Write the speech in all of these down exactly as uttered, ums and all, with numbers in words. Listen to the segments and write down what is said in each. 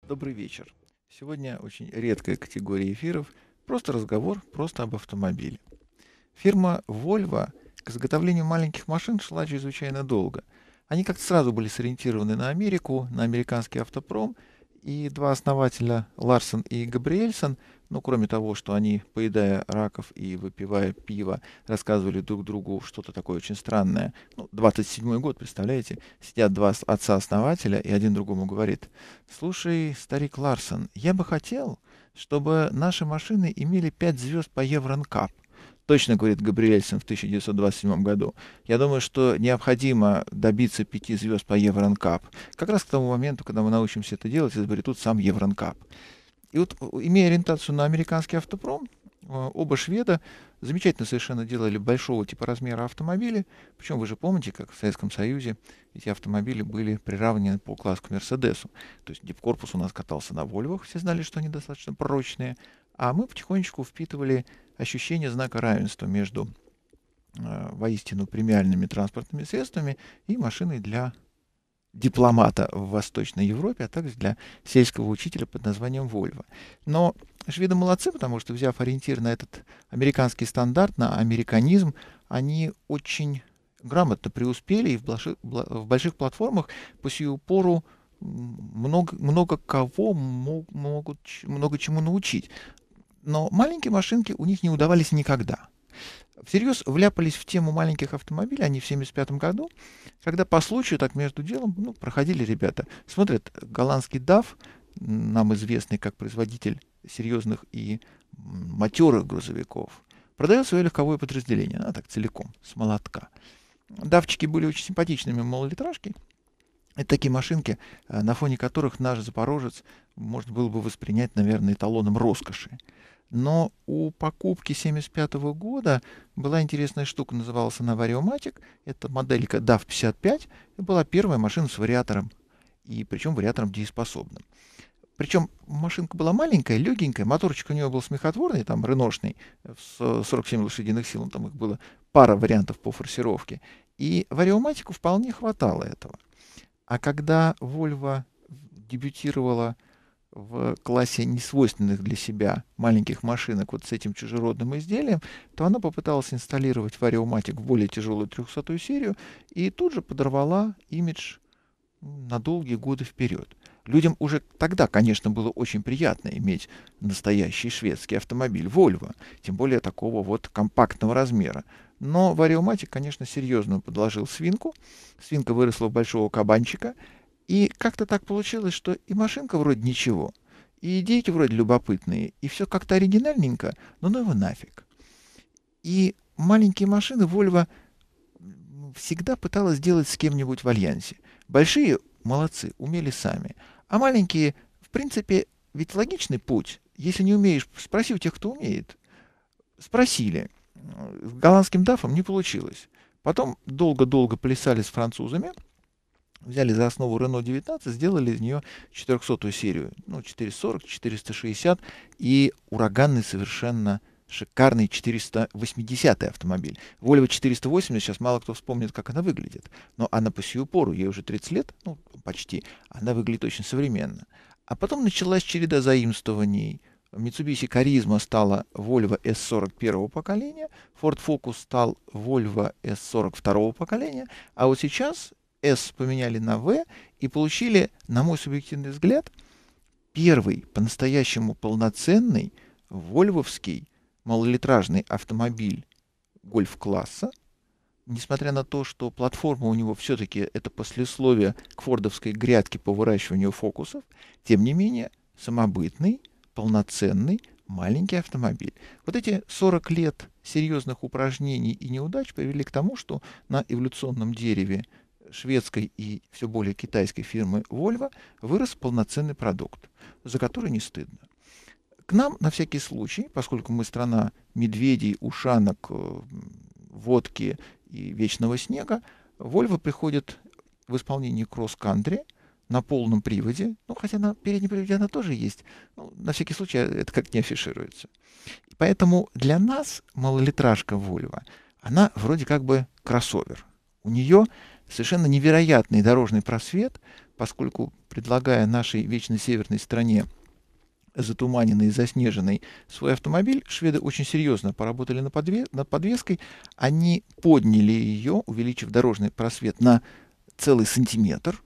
Добрый вечер. Сегодня очень редкая категория эфиров. Просто разговор, просто об автомобиле. Фирма Volvo к изготовлению маленьких машин шла чрезвычайно долго. Они как-то сразу были сориентированы на Америку, на американский автопром, и два основателя, Ларсен и Габриэльсон, ну, кроме того, что они, поедая раков и выпивая пиво, рассказывали друг другу что-то такое очень странное. Ну, двадцать седьмой год, представляете? Сидят два с- отца-основателя, и один другому говорит: «Слушай, старик Ларсен, я бы хотел, чтобы наши машины имели пять звезд по Евронкап». Точно, говорит Габриэльсон в тысяча девятьсот двадцать седьмом году. Я думаю, что необходимо добиться пяти звезд по Евронкап. Как раз к тому моменту, когда мы научимся это делать, изобретут сам Евронкап. И вот, э, имея ориентацию на американский автопром, э, оба шведа замечательно совершенно делали большого типа размера автомобили. Причем вы же помните, как в Советском Союзе эти автомобили были приравнены по классу к Мерседесу. То есть дипкорпус у нас катался на Вольвах, все знали, что они достаточно прочные. А мы потихонечку впитывали ощущение знака равенства между э, воистину премиальными транспортными средствами и машиной для дипломата в Восточной Европе, а также для сельского учителя под названием Volvo. Но шведы молодцы, потому что, взяв ориентир на этот американский стандарт, на американизм, они очень грамотно преуспели и в, блаши- бла- в больших платформах по сию пору м, много, много кого мог- могут ч- много чему научить. Но маленькие машинки у них не удавались никогда. Всерьез вляпались в тему маленьких автомобилей они в семьдесят пятом году, когда по случаю, так между делом, ну, проходили ребята. Смотрят, голландский даф, нам известный как производитель серьезных и матерых грузовиков, продает свое легковое подразделение, а так целиком, с молотка. Давчики были очень симпатичными малолитражки. Это такие машинки, э, на фоне которых наш Запорожец можно было бы воспринять, наверное, эталоном роскоши. Но у покупки семьдесят пятого года была интересная штука, называлась она Вариоматик. Это моделька даф пятьдесят пять. Это была первая машина с вариатором, и причем вариатором дееспособным. Причем машинка была маленькая, легенькая, моторчик у нее был смехотворный, там, реношный, с сорок семь лошадиных сил, ну, там их было пара вариантов по форсировке. И Вариоматику вполне хватало этого. А когда Volvo дебютировала в классе несвойственных для себя маленьких машинок вот с этим чужеродным изделием, то она попыталась инсталлировать Вариоматик в более тяжелую трехсотую серию и тут же подорвала имидж на долгие годы вперед. Людям уже тогда, конечно, было очень приятно иметь настоящий шведский автомобиль Volvo, тем более такого вот компактного размера. Но Вариоматик, конечно, серьезно подложил свинку. Свинка выросла в большого кабанчика. И как-то так получилось, что и машинка вроде ничего, и идейки вроде любопытные, и все как-то оригинальненько, но ну его нафиг. И маленькие машины Volvo всегда пыталась делать с кем-нибудь в альянсе. Большие молодцы, умели сами. А маленькие, в принципе, ведь логичный путь. Если не умеешь, спроси у тех, кто умеет. Спросили. С голландским дафом не получилось. Потом долго-долго плясали с французами, взяли за основу Renault девятнадцать, сделали из нее четырехсотую серию, ну, четыреста сорок, четыреста шестьдесят, и ураганный совершенно шикарный четыреста восьмидесятый автомобиль. Volvo четыреста восемьдесят, сейчас мало кто вспомнит, как она выглядит, но она по сию пору, ей уже тридцать лет, ну, почти, она выглядит очень современно. А потом началась череда заимствований. Mitsubishi Charisma стала Volvo эс сорок первого поколения, Ford Focus стал Volvo эс сорок второго поколения, а вот сейчас S поменяли на V и получили, на мой субъективный взгляд, первый по-настоящему полноценный вольвовский малолитражный автомобиль гольф-класса, несмотря на то, что платформа у него все-таки это послесловие к фордовской грядке по выращиванию фокусов, тем не менее самобытный, полноценный, маленький автомобиль. Вот эти сорок лет серьезных упражнений и неудач привели к тому, что на эволюционном дереве шведской и все более китайской фирмы Volvo вырос полноценный продукт, за который не стыдно. К нам, на всякий случай, поскольку мы страна медведей, ушанок, э, водки и вечного снега, Volvo приходит в исполнении кросс-кантри на полном приводе, ну, хотя на переднем приводе она тоже есть, ну, на всякий случай это как не афишируется. Поэтому для нас малолитражка Volvo, она вроде как бы кроссовер. У нее совершенно невероятный дорожный просвет, поскольку, предлагая нашей вечно северной стране затуманенный и заснеженный свой автомобиль, шведы очень серьезно поработали над, подве- над подвеской. Они подняли ее, увеличив дорожный просвет на целый сантиметр,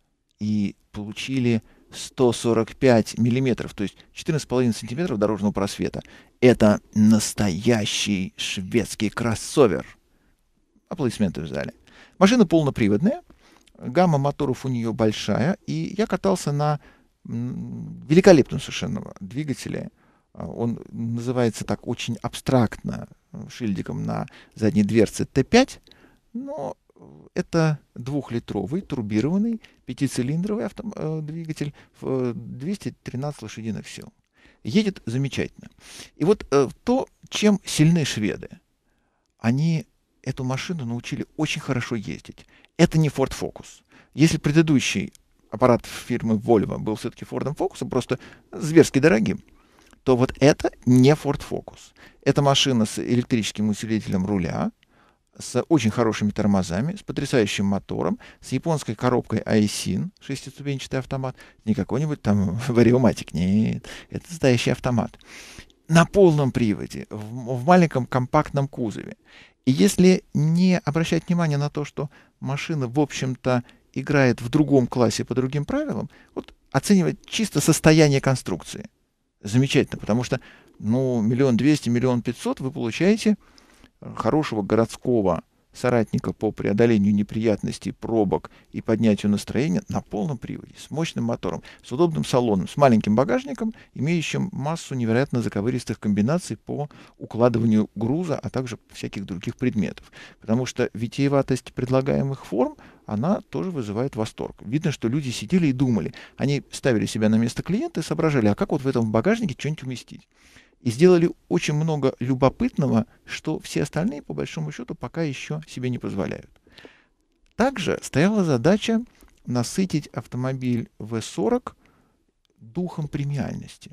и получили сто сорок пять миллиметров, то есть четырнадцать с половиной сантиметров дорожного просвета. Это настоящий шведский кроссовер. Аплодисменты в зале. Машина полноприводная, гамма моторов у нее большая, и я катался на великолепном совершенно двигателе. Он называется так очень абстрактно шильдиком на задней дверце Т пять, но это двухлитровый турбированный пятицилиндровый авто, э, двигатель в двести тринадцать лошадиных сил. Едет замечательно. И вот э, то, чем сильны шведы, они эту машину научили очень хорошо ездить. Это не Ford Focus. Если предыдущий аппарат фирмы Volvo был все-таки Ford Focus, просто зверски дорогим, то вот это не Ford Focus. Это машина с электрическим усилителем руля, с очень хорошими тормозами, с потрясающим мотором, с японской коробкой Aisin, шестиступенчатый автомат. Не какой-нибудь там вариоматик, нет, это настоящий автомат. На полном приводе, в, в маленьком компактном кузове. И если не обращать внимания на то, что машина, в общем-то, играет в другом классе по другим правилам, вот оценивать чисто состояние конструкции. Замечательно, потому что, ну, миллион двести, миллион пятьсот вы получаете хорошего городского соратника по преодолению неприятностей, пробок и поднятию настроения на полном приводе, с мощным мотором, с удобным салоном, с маленьким багажником, имеющим массу невероятно заковыристых комбинаций по укладыванию груза, а также всяких других предметов. Потому что витиеватость предлагаемых форм, она тоже вызывает восторг. Видно, что люди сидели и думали. Они ставили себя на место клиента и соображали, а как вот в этом багажнике что-нибудь уместить. И сделали очень много любопытного, что все остальные, по большому счету, пока еще себе не позволяют. Также стояла задача насытить автомобиль вэ сорок духом премиальности.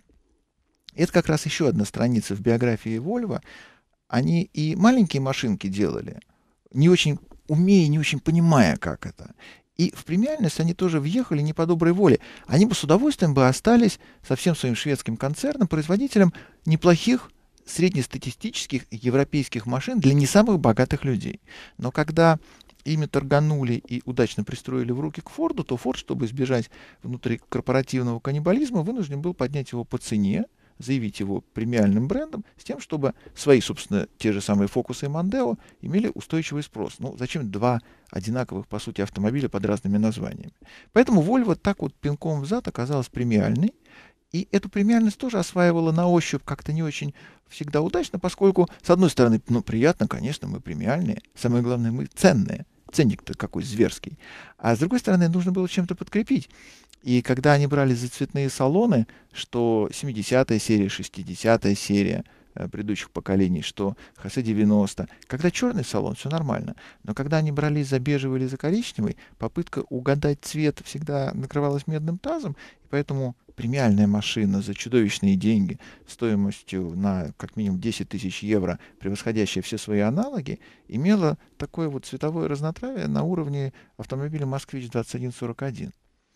Это как раз еще одна страница в биографии Volvo. Они и маленькие машинки делали, не очень умея, не очень понимая, как это. И в премиальность они тоже въехали не по доброй воле. Они бы с удовольствием бы остались со всем своим шведским концерном производителем неплохих среднестатистических европейских машин для не самых богатых людей. Но когда ими торганули и удачно пристроили в руки к Форду, то Форд, чтобы избежать внутрикорпоративного каннибализма, вынужден был поднять его по цене, заявить его премиальным брендом, с тем, чтобы свои, собственно, те же самые Фокусы и Мондео имели устойчивый спрос. Ну, зачем два одинаковых, по сути, автомобиля под разными названиями? Поэтому Volvo так вот пинком взад оказалась премиальной, и эту премиальность тоже осваивала на ощупь как-то не очень всегда удачно, поскольку, с одной стороны, ну, приятно, конечно, мы премиальные, самое главное, мы ценные. Ценник-то какой зверский. А с другой стороны, нужно было чем-то подкрепить. И когда они брали за цветные салоны, что семидесятая серия, шестидесятая серия э, предыдущих поколений, что Хосе девяносто, когда черный салон, все нормально. Но когда они брали за бежевый или за коричневый, попытка угадать цвет всегда накрывалась медным тазом, и поэтому премиальная машина за чудовищные деньги, стоимостью на как минимум десять тысяч евро, превосходящая все свои аналоги, имела такое вот цветовое разнотравие на уровне автомобиля «Москвич» двадцать один сорок один.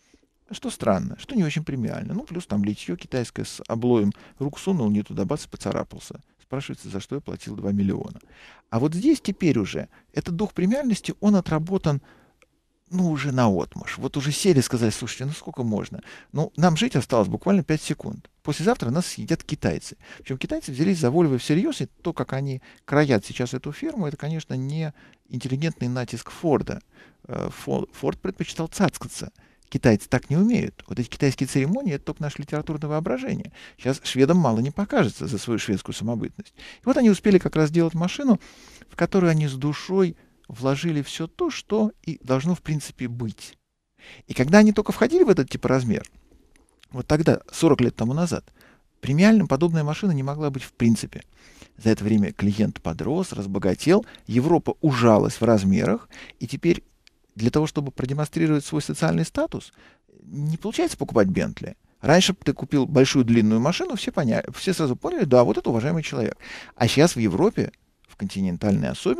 Что странно, что не очень премиально. Ну, плюс там литье китайское с облоем. Руку сунул не туда, бац, поцарапался. Спрашивается, за что я платил два миллиона. А вот здесь теперь уже этот дух премиальности, он отработан, ну, уже наотмашь. Вот уже сели, сказали, слушайте, ну сколько можно? Ну, нам жить осталось буквально пять секунд. Послезавтра нас съедят китайцы. Причем китайцы взялись за Volvo всерьез, и то, как они краят сейчас эту фирму, это, конечно, не интеллигентный натиск Форда. Форд предпочитал цацкаться. Китайцы так не умеют. Вот эти китайские церемонии — это только наше литературное воображение. Сейчас шведам мало не покажется за свою шведскую самобытность. И вот они успели как раз сделать машину, в которую они с душой вложили все то, что и должно в принципе быть. И когда они только входили в этот типа размер, вот тогда, сорок лет тому назад, премиальным подобная машина не могла быть в принципе. За это время клиент подрос, разбогател, Европа ужалась в размерах, и теперь для того, чтобы продемонстрировать свой социальный статус, не получается покупать Бентли. Раньше ты купил большую длинную машину, все, поняли, все сразу поняли, да, вот это уважаемый человек. А сейчас в Европе, в континентальной особенно,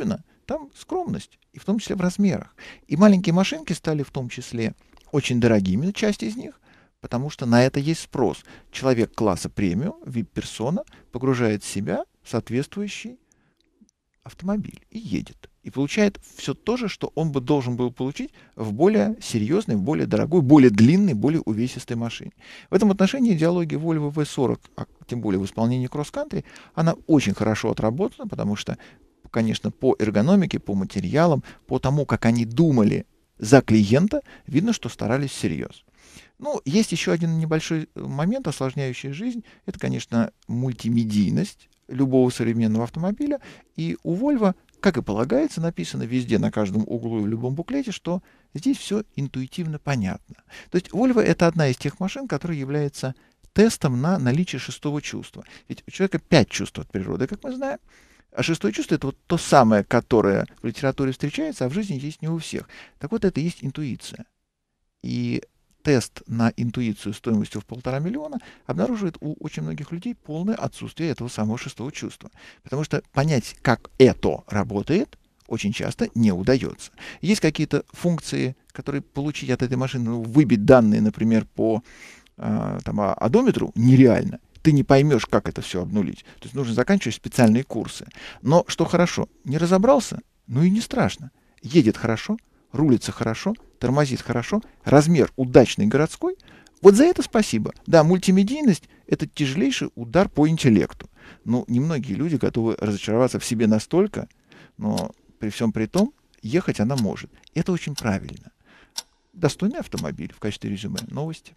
Там скромность, и в том числе в размерах. И маленькие машинки стали в том числе очень дорогими, часть из них, потому что на это есть спрос. Человек класса премиум, ви ай пи-персона, погружает себя в соответствующий автомобиль и едет. И получает все то же, что он бы должен был получить в более серьезной, в более дорогой, более длинной, более увесистой машине. В этом отношении идеология Volvo ви сорок, а тем более в исполнении кросс-кантри, она очень хорошо отработана, потому что, конечно, по эргономике, по материалам, по тому, как они думали за клиента, видно, что старались всерьез. Ну, есть еще один небольшой момент, осложняющий жизнь. Это, конечно, мультимедийность любого современного автомобиля. И у Volvo, как и полагается, написано везде, на каждом углу и в любом буклете, что здесь все интуитивно понятно. То есть Volvo — это одна из тех машин, которая является тестом на наличие шестого чувства. Ведь у человека пять чувств от природы, как мы знаем. А шестое чувство — это вот то самое, которое в литературе встречается, а в жизни есть не у всех. Так вот, это и есть интуиция. И тест на интуицию стоимостью в полтора миллиона обнаруживает у очень многих людей полное отсутствие этого самого шестого чувства. Потому что понять, как это работает, очень часто не удается. Есть какие-то функции, которые получить от этой машины, ну, выбить данные, например, по э, там, одометру, нереально. Ты не поймешь, как это все обнулить. То есть нужно заканчивать специальные курсы. Но что хорошо, не разобрался, ну и не страшно. Едет хорошо, рулится хорошо, тормозит хорошо, размер удачный городской. Вот за это спасибо. Да, мультимедийность — это тяжелейший удар по интеллекту. Ну, немногие люди готовы разочароваться в себе настолько, но при всем при том ехать она может. Это очень правильно. Достойный автомобиль в качестве резюме. Новости.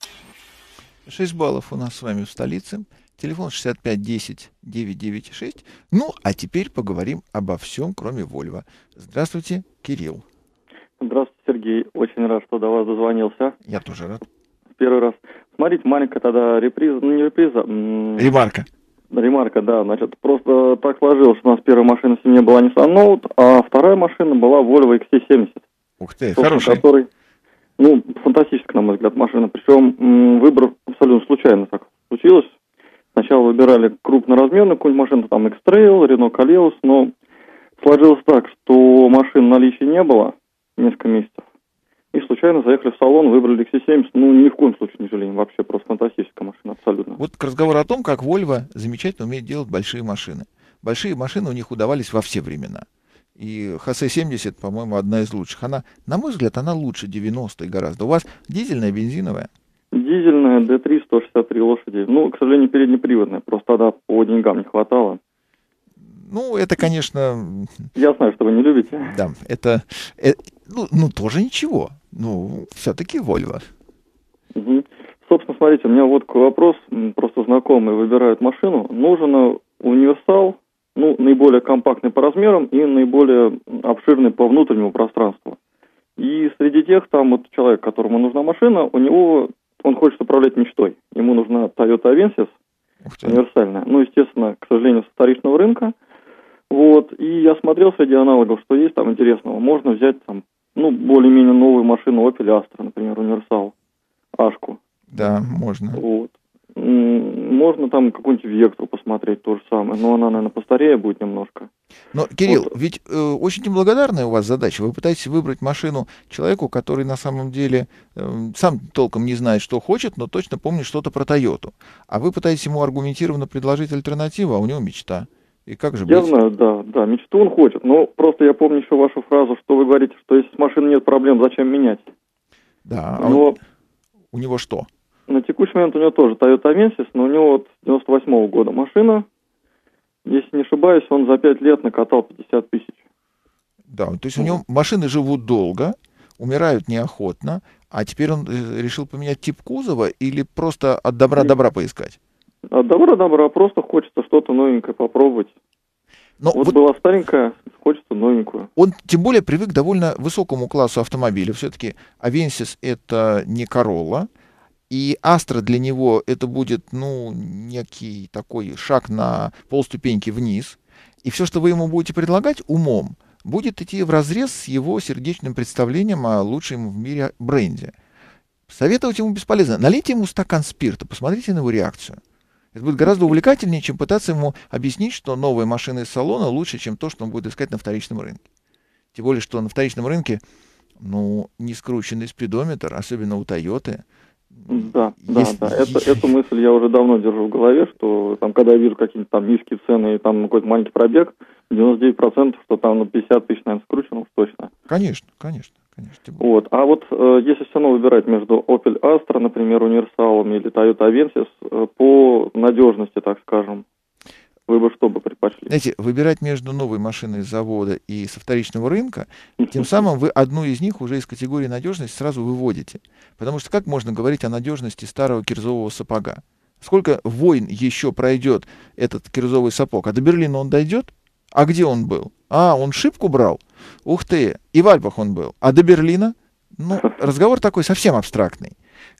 шесть баллов у нас с вами в столице. Телефон шестьдесят пять десять девятьсот девяносто шесть. Ну, а теперь поговорим обо всем, кроме Volvo. Здравствуйте, Кирилл. Здравствуйте, Сергей. Очень рад, что до вас дозвонился. Я тоже рад. Первый раз. Смотрите, маленькая тогда реприза, ну не реприза. М- Ремарка. Ремарка, да. Значит, просто так сложилось, что у нас первая машина в семье была Nissan Note, а вторая машина была Volvo икс си семьдесят. Ух ты, хороший. Который, ну, фантастическая, на мой взгляд, машина. Причем м- выбор абсолютно случайно так случилось. Сначала выбирали крупноразмерную какую-нибудь машину, там X-Trail, Renault Koleos, но сложилось так, что машин в наличии не было несколько месяцев. И случайно заехали в салон, выбрали икс си семьдесят. Ну, ни в коем случае не жалеем. Вообще просто фантастическая машина, абсолютно. Вот к разговору о том, как Volvo замечательно умеет делать большие машины. Большие машины у них удавались во все времена. И эйч эс семьдесят, по-моему, одна из лучших. Она, на мой взгляд, она лучше девяностой гораздо. У вас дизельная, бензиновая? Дизельная, дэ три, сто шестьдесят три лошади. Ну, к сожалению, переднеприводная. Просто тогда по деньгам не хватало. Ну, это, конечно... Я знаю, что вы не любите. Да, это... это ну, ну, тоже ничего. Ну, все-таки Volvo. Угу. Собственно, смотрите, у меня вот такой вопрос. Просто знакомые выбирают машину. Нужен универсал, ну, наиболее компактный по размерам и наиболее обширный по внутреннему пространству. И среди тех, там вот человек, которому нужна машина, у него, он хочет управлять мечтой. Ему нужна Toyota Avensis универсальная. Ну, естественно, к сожалению, со вторичного рынка. Вот, и я смотрел среди аналогов, что есть там интересного. Можно взять там, ну, более-менее новую машину Opel Astra, например, универсал, Ашку. Да, можно. Вот. Можно там какую-нибудь Вектру посмотреть, то же самое, но она, наверное, постарее будет немножко. Но, Кирилл, вот. ведь э, очень неблагодарная у вас задача. Вы пытаетесь выбрать машину человеку, который на самом деле э, сам толком не знает, что хочет, но точно помнит что-то про Тойоту. А вы пытаетесь ему аргументированно предложить альтернативу, а у него мечта. И как же быть? Я знаю, да, да, мечту он хочет, но просто я помню еще вашу фразу, что вы говорите, что если с машиной нет проблем, зачем менять? Да, у а него... он... у него что? На текущий момент у него тоже Toyota Avensis, но у него вот девяносто восьмого года машина. Если не ошибаюсь, он за пять лет накатал пятьдесят тысяч. Да, то есть у него машины живут долго, умирают неохотно, а теперь он решил поменять тип кузова или просто от добра добра поискать? От добра добра, просто хочется что-то новенькое попробовать. Но вот, вот была старенькая, хочется новенькую. Он тем более привык к довольно высокому классу автомобиля. Все-таки Avensis — это не Corolla, и Astra для него это будет, ну, некий такой шаг на полступеньки вниз. И все, что вы ему будете предлагать умом, будет идти вразрез с его сердечным представлением о лучшем в мире бренде. Советовать ему бесполезно. Налейте ему стакан спирта, посмотрите на его реакцию. Это будет гораздо увлекательнее, чем пытаться ему объяснить, что новая машина из салона лучше, чем то, что он будет искать на вторичном рынке. Тем более, что на вторичном рынке, ну, не скрученный спидометр, особенно у Тойоты. Да, есть, да, да. Это, эту мысль я уже давно держу в голове, что там, когда я вижу какие-то там низкие цены и там какой-то маленький пробег, девяносто девять процентов, что там на пятьдесят тысяч, наверное, скручено уж точно. Конечно, конечно, конечно. Вот. А вот э, если все равно выбирать между Opel Astra, например, универсалом или Toyota Avensis, э, по надежности, так скажем, вы бы что бы предпочли? Знаете, выбирать между новой машиной с завода и со вторичного рынка, тем самым вы одну из них уже из категории надежности сразу выводите. Потому что как можно говорить о надежности старого кирзового сапога? Сколько войн еще пройдет этот кирзовый сапог? А до Берлина он дойдет? А где он был? А, он шибку брал? Ух ты, и в Альпах он был. А до Берлина? Ну, разговор такой совсем абстрактный.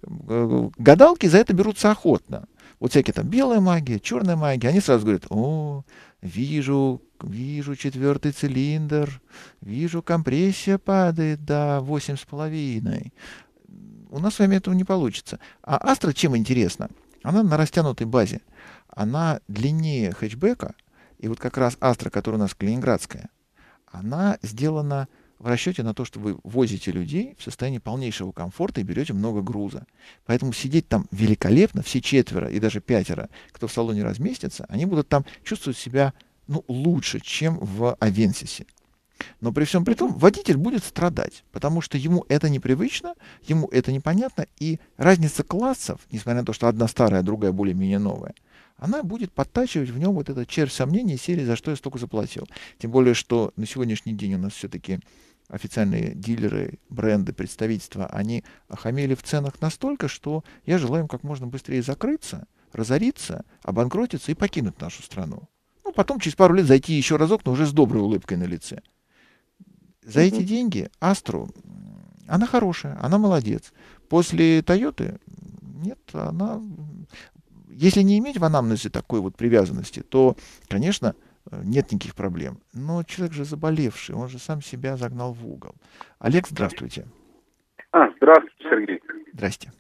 Гадалки за это берутся охотно. Вот всякие там белая магия, черная магия, они сразу говорят: о, вижу, вижу четвертый цилиндр, вижу, компрессия падает до восемь с половиной. У нас с вами этого не получится. А Астра чем интересна? Она на растянутой базе. Она длиннее хэтчбека, и вот как раз Астра, которая у нас калининградская, она сделана в расчете на то, что вы возите людей в состоянии полнейшего комфорта и берете много груза. Поэтому сидеть там великолепно, все четверо и даже пятеро, кто в салоне разместится, они будут там чувствовать себя, ну, лучше, чем в Авенсисе. Но при всем при том водитель будет страдать, потому что ему это непривычно, ему это непонятно, и разница классов, несмотря на то, что одна старая, а другая более-менее новая, она будет подтачивать в нем вот этот червь сомнений серии, за что я столько заплатил. Тем более, что на сегодняшний день у нас все-таки официальные дилеры, бренды, представительства, они охамели в ценах настолько, что я желаю им как можно быстрее закрыться, разориться, обанкротиться и покинуть нашу страну. Ну, потом через пару лет зайти еще разок, но уже с доброй улыбкой на лице. За эти деньги Астру, она хорошая, она молодец. После Тойоты, нет, она... Если не иметь в анамнезе такой вот привязанности, то, конечно, нет никаких проблем. Но человек же заболевший, он же сам себя загнал в угол. Олег, здравствуйте. А, здравствуйте, Сергей. Здрасте.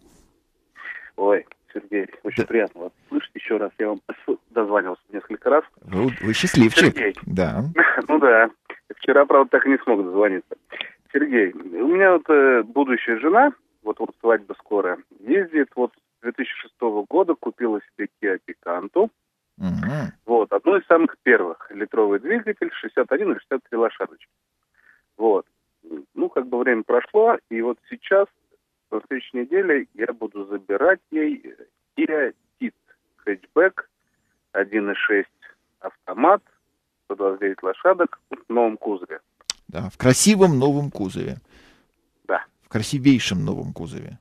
Ой, Сергей, очень да. приятно вас слышать. Еще раз я вам дозванивался несколько раз. Вы, вы счастливчик. Сергей. Да. Ну да. Вчера, правда, так и не смог дозвониться. Сергей, у меня вот э, будущая жена, вот, вот свадьба скоро, ездит, вот с две тысячи шестого года купила себе Kia Picanto. Uh-huh. Вот, одно из самых первых. Литровый двигатель, шестьдесят один или шестьдесят три лошадочки. Вот. Ну, как бы время прошло, и вот сейчас, на следующей неделе, я буду забирать ей Kia Ceed хэтчбэк, один и шесть автомат, сто двадцать девять лошадок в новом кузове. Да, в красивом новом кузове. Да. В красивейшем новом кузове.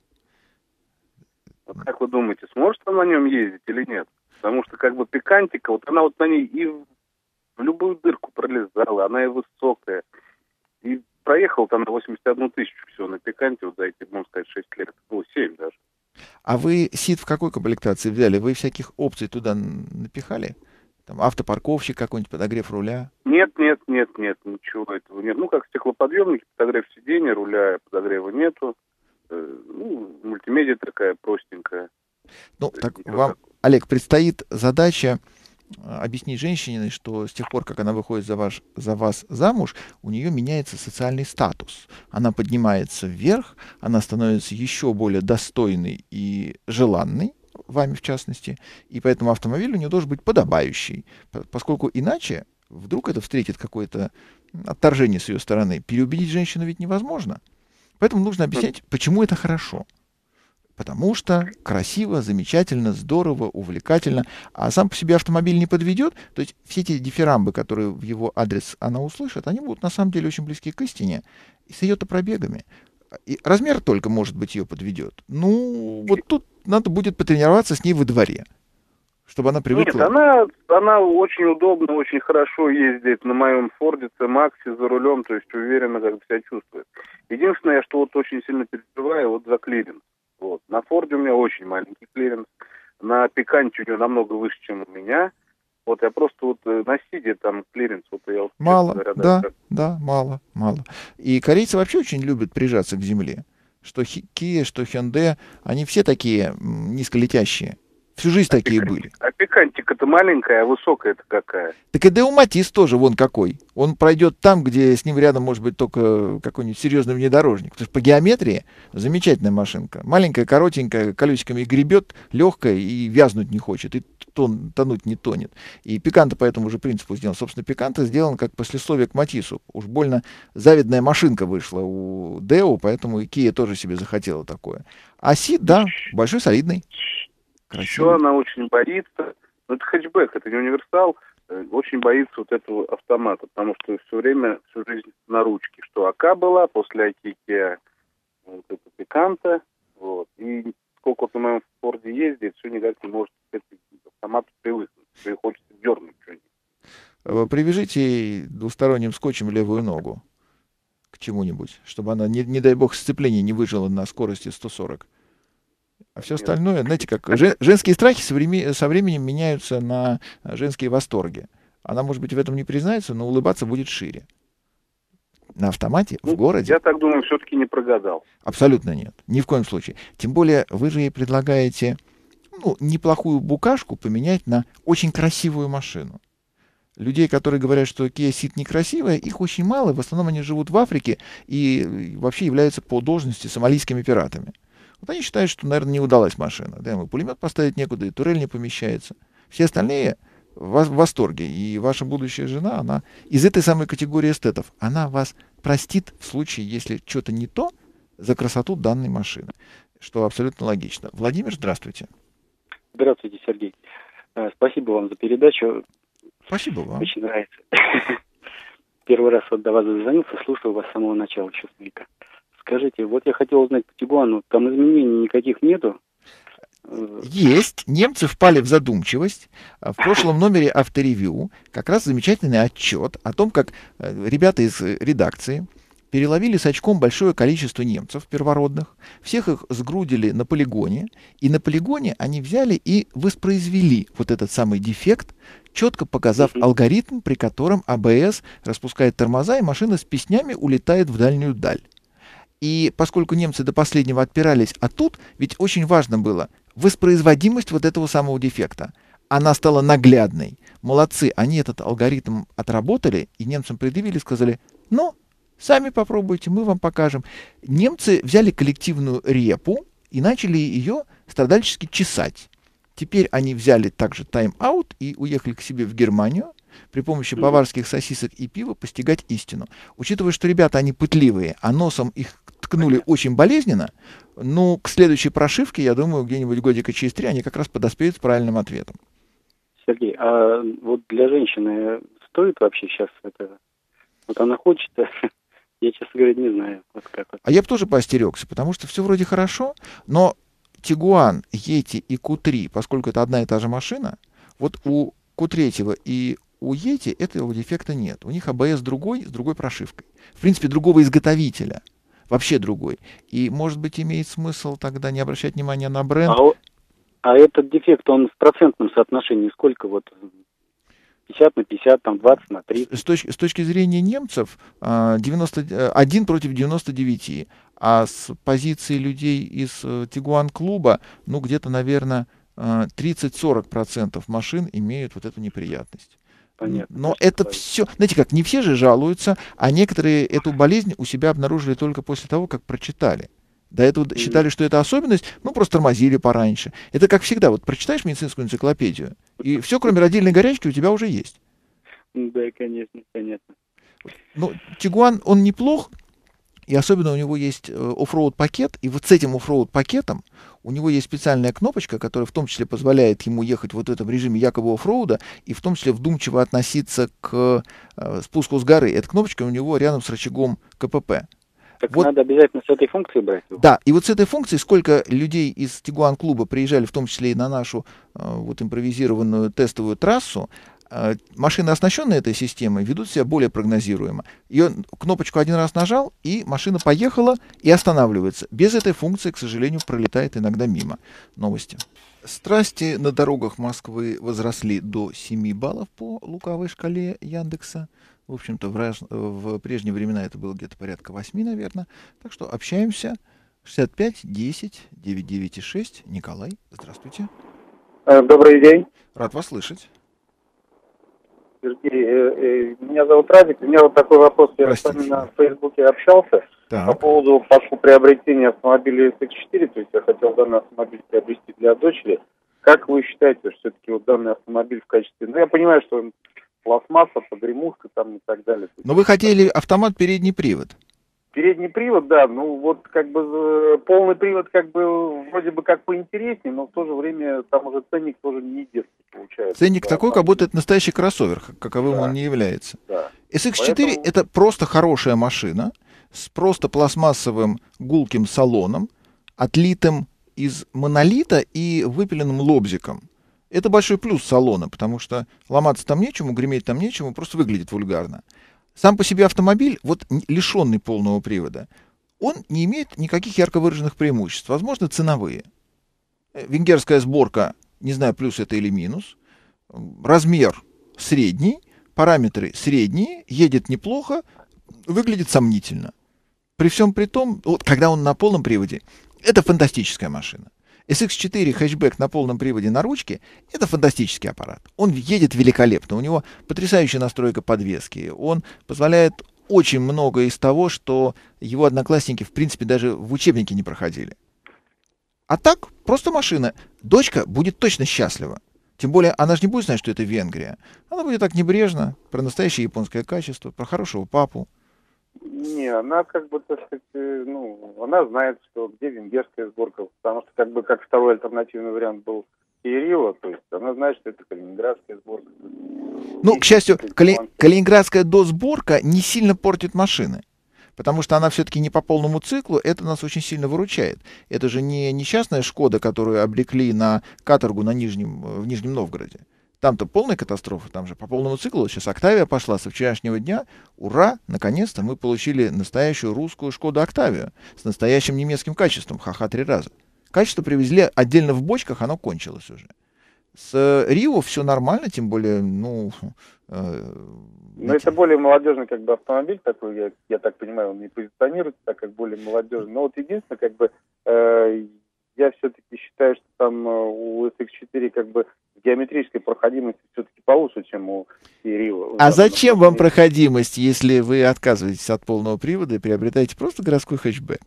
Вот как вы думаете, сможет она на нем ездить или нет? Потому что как бы пикантика, вот она вот на ней и в, в любую дырку пролезала, она и высокая. И проехала там на восемьдесят одну тысячу всего на пиканте, вот за эти, можно сказать, шесть лет. Ну, семь даже. А вы Ceed в какой комплектации взяли? Вы всяких опций туда напихали? Там автопарковщик какой-нибудь, подогрев руля? Нет, нет, нет, нет, ничего этого нет. Ну, как стеклоподъемники, подогрев сиденья, руля, подогрева нету. Э, ну, мультимедиа такая простенькая. Ну, так вам, Олег, предстоит задача объяснить женщине, что с тех пор, как она выходит за, ваш, за вас замуж, у нее меняется социальный статус. Она поднимается вверх, она становится еще более достойной и желанной, вами в частности, и поэтому автомобиль у нее должен быть подобающий, поскольку иначе вдруг это встретит какое-то отторжение с ее стороны. Переубедить женщину ведь невозможно. Поэтому нужно объяснять, почему это хорошо. Потому что красиво, замечательно, здорово, увлекательно. А сам по себе автомобиль не подведет. То есть все эти дифирамбы, которые в его адрес она услышит, они будут на самом деле очень близки к истине. И с ее-то пробегами. И размер только, может быть, ее подведет. Ну, вот тут надо будет потренироваться с ней во дворе, чтобы она привыкла. Нет, она, она очень удобно, очень хорошо ездит на моем Форде Ц Максе за рулем, то есть уверенно как бы себя чувствует. Единственное, что вот очень сильно переживаю, вот за клиренс. Вот. На Форде у меня очень маленький клиренс, на Пиканте у него намного выше, чем у меня. Вот я просто вот на Сиде там клиренс, вот я вот... Мало, говоря, да, даже... да, мало, мало. И корейцы вообще очень любят прижаться к земле. Что Kia, что Hyundai, они все такие низколетящие. Всю жизнь А такие пикантик, были. а пикантик-то маленькая, а высокая-то какая? Так и Део Матис тоже вон какой. Он пройдет там, где с ним рядом может быть только какой-нибудь серьезный внедорожник. Потому что по геометрии замечательная машинка. Маленькая, коротенькая, колесиками гребет, легкая и вязнуть не хочет, и тон, тонуть не тонет. И Пиканто по этому же принципу сделан. Собственно, Пиканто сделан как послесловие к Матису. Уж больно завидная машинка вышла у Део, поэтому и Kia тоже себе захотела такое. А Сид, да, большой, солидный. Еще Красивый. она очень боится, ну это хэтчбэк, это не универсал, э, очень боится вот этого автомата, потому что все время, всю жизнь на ручке, что АК была, после АК Kia вот это Пиканто, вот, и сколько вот на моем Форде ездит, все никак не может к этому автомату привыкнуть, что и хочется дернуть что-нибудь. Привяжите двусторонним скотчем левую ногу к чему-нибудь, чтобы она, не, не дай бог, сцепление не выжило на скорости сто сорок. А все остальное, знаете, как жен, женские страхи со, времени, со временем меняются на женские восторги. Она, может быть, в этом не признается, но улыбаться будет шире. На автомате, Ну, в городе? Я так думаю, все-таки не прогадал. Абсолютно нет. Ни в коем случае. Тем более, вы же ей предлагаете, ну, неплохую букашку поменять на очень красивую машину. Людей, которые говорят, что Kia Ceed некрасивая, их очень мало. В основном они живут в Африке и вообще являются по должности сомалийскими пиратами. Вот они считают, что, наверное, не удалась машина. Да, ему пулемет поставить некуда, и турель не помещается. Все остальные в восторге. И ваша будущая жена, она из этой самой категории эстетов. Она вас простит в случае, если что-то не то, за красоту данной машины. Что абсолютно логично. Владимир, здравствуйте. Здравствуйте, Сергей. Спасибо вам за передачу. Спасибо вам. Очень нравится. Первый раз вот до вас дозвонился, слушаю вас с самого начала, честно говоря. Скажите, вот я хотел узнать по Тигуану, там изменений никаких нету? Есть. Немцы впали в задумчивость. В прошлом номере Авторевью как раз замечательный отчет о том, как ребята из редакции переловили с очком большое количество немцев первородных, всех их сгрудили на полигоне, и на полигоне они взяли и воспроизвели вот этот самый дефект, четко показав mm-hmm. алгоритм, при котором АБС распускает тормоза, и машина с песнями улетает в дальнюю даль. И поскольку немцы до последнего отпирались, а тут ведь очень важно было воспроизводимость вот этого самого дефекта. Она стала наглядной. Молодцы, они этот алгоритм отработали, и немцам предъявили, сказали, ну, сами попробуйте, мы вам покажем. Немцы взяли коллективную репу и начали ее страдальчески чесать. Теперь они взяли также тайм-аут и уехали к себе в Германию при помощи баварских сосисок и пива постигать истину. Учитывая, что ребята, они пытливые, а носом их ткнули очень болезненно, ну, к следующей прошивке, я думаю, где-нибудь годика через три они как раз подоспеют с правильным ответом. Сергей, а вот для женщины стоит вообще сейчас это? Вот она хочет, я, честно говоря, не знаю. Вот как вот. А я бы тоже поостерегся, потому что все вроде хорошо, но Тигуан, Йети и Ку три, поскольку это одна и та же машина, вот у Ку три и у Йети этого дефекта нет. У них АБС другой, с другой прошивкой. В принципе, другого изготовителя. Вообще другой. И, может быть, имеет смысл тогда не обращать внимания на бренд. А, а этот дефект, он в процентном соотношении сколько? Вот пятьдесят на пятьдесят, там двадцать на тридцать? С точки, с точки зрения немцев, девяносто один против девяноста девяти. А с позиции людей из Тигуан-клуба, ну, где-то, наверное, тридцать-сорок процентов машин имеют вот эту неприятность. Понятно. Но это все, знаете как, не все же жалуются, а некоторые эту болезнь у себя обнаружили только после того, как прочитали. До этого mm-hmm. считали, что это особенность, ну, просто тормозили пораньше. Это как всегда, вот прочитаешь медицинскую энциклопедию, и все, кроме родильной горячки, у тебя уже есть. Да, конечно, понятно. Ну, Тигуан, он неплох, и особенно у него есть оффроуд пакет, и вот с этим оффроуд пакетом у него есть специальная кнопочка, которая в том числе позволяет ему ехать вот в этом режиме якобы оффроуда, и в том числе вдумчиво относиться к э, спуску с горы. Эта кнопочка у него рядом с рычагом КПП. Так вот, надо обязательно с этой функцией брать его? Да, и вот с этой функцией, сколько людей из Тигуан-клуба приезжали, в том числе и на нашу э, вот импровизированную тестовую трассу, э, машины, оснащенные этой системой, ведут себя более прогнозируемо. Ее кнопочку один раз нажал, и машина поехала и останавливается. Без этой функции, к сожалению, пролетает иногда мимо. Новости. Страсти на дорогах Москвы возросли до семи баллов по лукавой шкале Яндекса. В общем-то, в, раз... в прежние времена это было где-то порядка восьми, наверное. Так что общаемся. шестьдесят пять десять девяносто девять шесть. Николай, здравствуйте. Э, Добрый день, Рад вас слышать. Сергей. Э, э, Меня зовут Радик. У меня вот такой вопрос. Я с вами Простите. на Фейсбуке общался по Так. поводу покупки приобретения автомобиля эс икс четыре. То есть я хотел данный автомобиль приобрести для дочери. Как вы считаете, что все-таки вот данный автомобиль в качестве... Ну, я понимаю, что он пластмасса, погремушка там и так далее. То есть Но вы хотели автомат передний привод. передний привод, да, ну вот как бы э, полный привод как бы вроде бы как поинтереснее, но в то же время там уже ценник тоже не детский получается. Ценник Да, такой, там, как будто это настоящий кроссовер, х- каковым Да. он не является. да. эс икс четыре Поэтому- это просто хорошая машина с просто пластмассовым гулким салоном, отлитым из монолита и выпиленным лобзиком. Это большой плюс салона, потому что ломаться там нечему, греметь там нечему, просто выглядит вульгарно. Сам по себе автомобиль, вот н- лишенный полного привода, он не имеет никаких ярко выраженных преимуществ, возможно, ценовые. Э, Венгерская сборка, не знаю, плюс это или минус. М, Размер средний, параметры средние, едет неплохо, выглядит сомнительно. При всем при том, вот когда он на полном приводе, это фантастическая машина. эс икс четыре хэтчбэк на полном приводе на ручке — это фантастический аппарат. Он едет великолепно, у него потрясающая настройка подвески, он позволяет очень многое из того, что его одноклассники, в принципе, даже в учебнике не проходили. А так, просто машина. Дочка будет точно счастлива. Тем более, она же не будет знать, что это Венгрия. Она будет так небрежно, про настоящее японское качество, про хорошего папу. Не, она как бы, так сказать, э, ну, она знает, что где венгерская сборка, потому что как бы как второй альтернативный вариант был Kia Rio, то есть она знает, что это калининградская сборка. Ну, Есть к счастью, какие-то кали- нюансы. калининградская досборка не сильно портит машины, потому что она все-таки не по полному циклу, это нас очень сильно выручает. Это же не несчастная Шкода, которую обрекли на каторгу на Нижнем, э, в Нижнем Новгороде. Там-то полная катастрофа, там же по полному циклу. Сейчас Октавия пошла со вчерашнего дня. Ура! Наконец-то мы получили настоящую русскую Шкоду Октавию с настоящим немецким качеством, ха-ха, три раза. Качество привезли отдельно в бочках, оно кончилось уже. С э, Рио все нормально, тем более, ну... э, Но знаете, это более молодежный как бы автомобиль такой, я, я так понимаю, он не позиционируется так, как более молодежный. Но вот единственное, как бы, э, я все-таки считаю, что там э, у эс икс четыре как бы геометрической проходимости все-таки получше, чем у Kia Rio. А Да, зачем потому вам что- проходимость, если вы отказываетесь от полного привода и приобретаете просто городской хэтчбэк?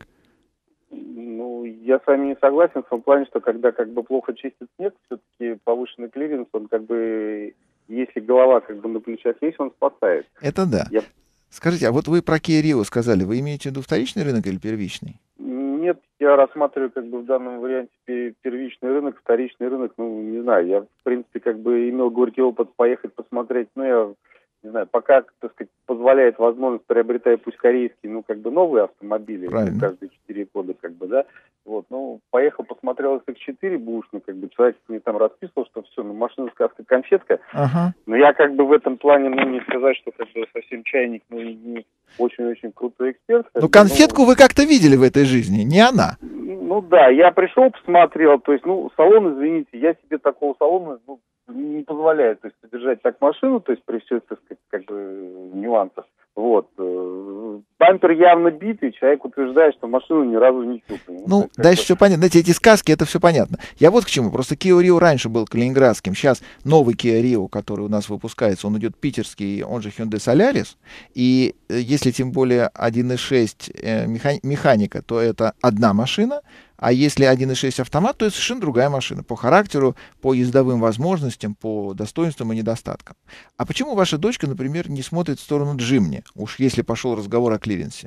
Ну, я с вами не согласен в том плане, что когда как бы плохо чистит снег, все-таки повышенный клиренс, он как бы, если голова как бы на плечах есть, он спасает. Это да. Я- Скажите, а вот вы про Kia Rio сказали, вы имеете в виду вторичный рынок или первичный? Нет, я рассматриваю как бы в данном варианте пе- первичный рынок, вторичный рынок, ну, не знаю, я, в принципе, как бы имел горький опыт поехать посмотреть, ну, я, не знаю, пока, так сказать, позволяет возможность, приобретая пусть корейские, ну, как бы новые автомобили, Правильно. ну, каждые четыре года, как бы, да, вот, ну, поехал, посмотрел эс икс четыре бушный, как бы, человек мне там расписывал, что все, ну, машина сказка конфетка, Ага. но я как бы в этом плане, ну, не сказать, что как бы совсем чайник, ну, и не очень-очень крутой эксперт. как Ну, бы, конфетку ну, вы как-то видели в этой жизни, не она. ну да, я пришел, посмотрел, то есть, ну, салон, извините, я себе такого салона, ну, не позволяю, то есть, содержать так машину, то есть, при всех, так сказать, как бы, нюансах. Вот. э, Бампер явно битый, человек утверждает, что машину ни разу не чупали. Ну, дальше все понятно. Знаете, эти сказки, это все понятно. Я вот к чему. Просто Kia Rio раньше был калининградским. Сейчас новый Kia Rio, который у нас выпускается, он идет питерский, он же Hyundai Solaris. И э, если тем более один и шесть э, меха- механика, то это одна машина. А если один и шесть автомат, то это совершенно другая машина. По характеру, по ездовым возможностям, по достоинствам и недостаткам. А почему ваша дочка, например, не смотрит в сторону Джимни? Уж если пошел разговор о клиренсе.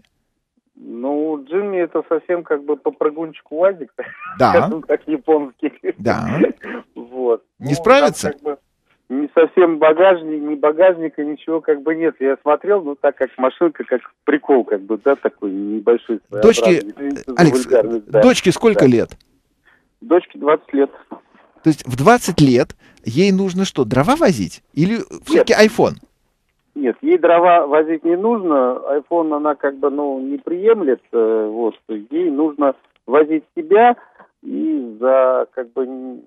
Ну, Джимми это совсем как бы по прыгунчику УАЗик, Да, скажем так, японский. да. Вот. Не Ну, справится? там как бы не совсем багажник, ни багажника, ничего как бы нет. Я смотрел, ну так как машинка, как прикол, как бы, да, такой небольшой. Дочке, своеобразный. Извините за Алекс, вульгарность, да. дочке сколько Да. лет? Дочке двадцать лет. То есть в двадцать лет ей нужно что, дрова возить? Или все-таки iPhone? Нет, ей дрова возить не нужно, iPhone она как бы, ну, не приемлет, э, вот, ей нужно возить себя и за, как бы, н-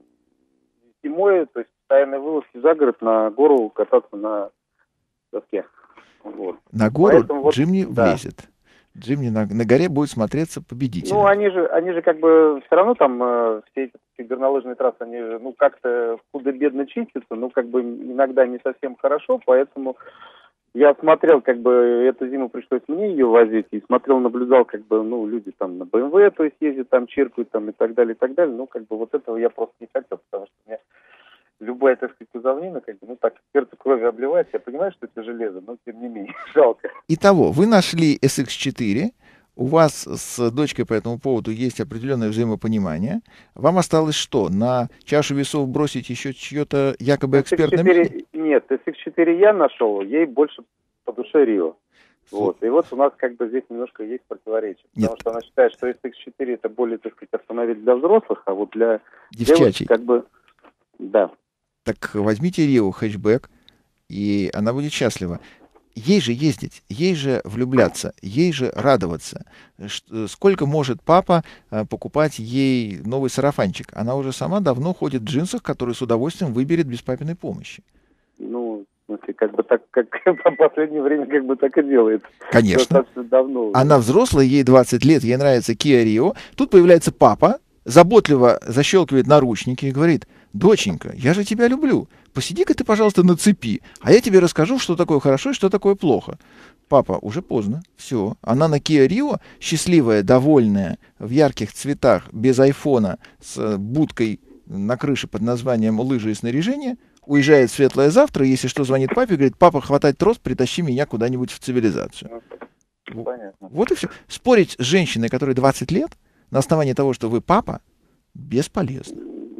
зимой, то есть постоянной вылазки за город на гору кататься на доске. Вот. На гору Поэтому вот, Джимни да. влезет. Джимни на, на горе будет смотреться победителем. Ну, они же, они же как бы все равно там э, все эти горнолыжные трассы, они же, ну, как-то худо-бедно чистятся, ну, как бы иногда не совсем хорошо, поэтому я смотрел, как бы, эту зиму пришлось мне ее возить, и смотрел, наблюдал, как бы, ну, люди там на бэ эм вэ, то есть ездят там, чиркают там и так далее, и так далее, ну, как бы, вот этого я просто не хотел, потому что у меня любая, так сказать, кузовнина, как бы, ну, так, сердце крови обливается, я понимаю, что это железо, но, тем не менее, жалко. Итого, вы нашли эс икс четыре, у вас с дочкой по этому поводу есть определенное взаимопонимание. Вам осталось что? На чашу весов бросить еще чье-то якобы экспертное мнение? Нет, эс икс четыре я нашел, ей больше по душе Рио. Вот. И вот у нас как бы здесь немножко есть противоречие. Потому Нет. что она считает, что эс икс четыре это более, так сказать, автомобиль для взрослых, а вот для Девчачий. девушек как бы, да. Так возьмите Рио хэтчбэк, и она будет счастлива. Ей же ездить, ей же влюбляться, ей же радоваться. Ш- Сколько может папа э, покупать ей новый сарафанчик? Она уже сама давно ходит в джинсах, которые с удовольствием выберет без папиной помощи. Ну, в смысле, как бы так, как в последнее время как бы так и делает. Конечно. Достаточно давно уже. Она взрослая, ей двадцать лет, ей нравится Kia Rio. Тут появляется папа, заботливо защелкивает наручники и говорит: доченька, я же тебя люблю. Посиди-ка ты, пожалуйста, на цепи, а я тебе расскажу, что такое хорошо и что такое плохо. Папа, уже поздно, все. Она на Kia Rio, счастливая, довольная, в ярких цветах, без айфона, с будкой на крыше под названием «Лыжи и снаряжение», уезжает в светлое завтра, и если что, звонит папе, говорит: папа, хватай трос, притащи меня куда-нибудь в цивилизацию. Ну, понятно. Вот и все. Спорить с женщиной, которой двадцать лет, на основании того, что вы папа, бесполезно.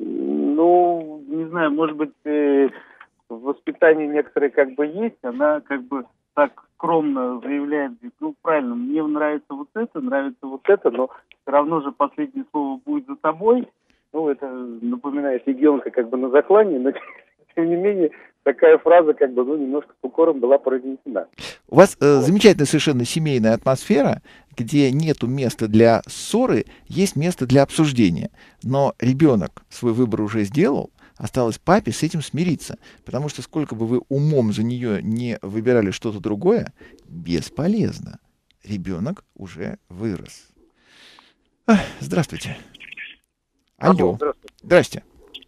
Ну, не знаю, может быть, э, в воспитании некоторые как бы есть, она как бы так скромно заявляет, ну, правильно, мне нравится вот это, нравится вот это, но все равно же последнее слово будет за тобой. Ну, это напоминает ягненка как бы на заклане, но тем не менее такая фраза как бы, ну, немножко с укором была произнесена. У вас э, замечательная совершенно семейная атмосфера, где нету места для ссоры, есть место для обсуждения. Но ребенок свой выбор уже сделал, осталось папе с этим смириться. Потому что сколько бы вы умом за нее не выбирали что-то другое, бесполезно. Ребенок уже вырос. Ах, здравствуйте. Алло. Алло, здравствуйте. Здрасте.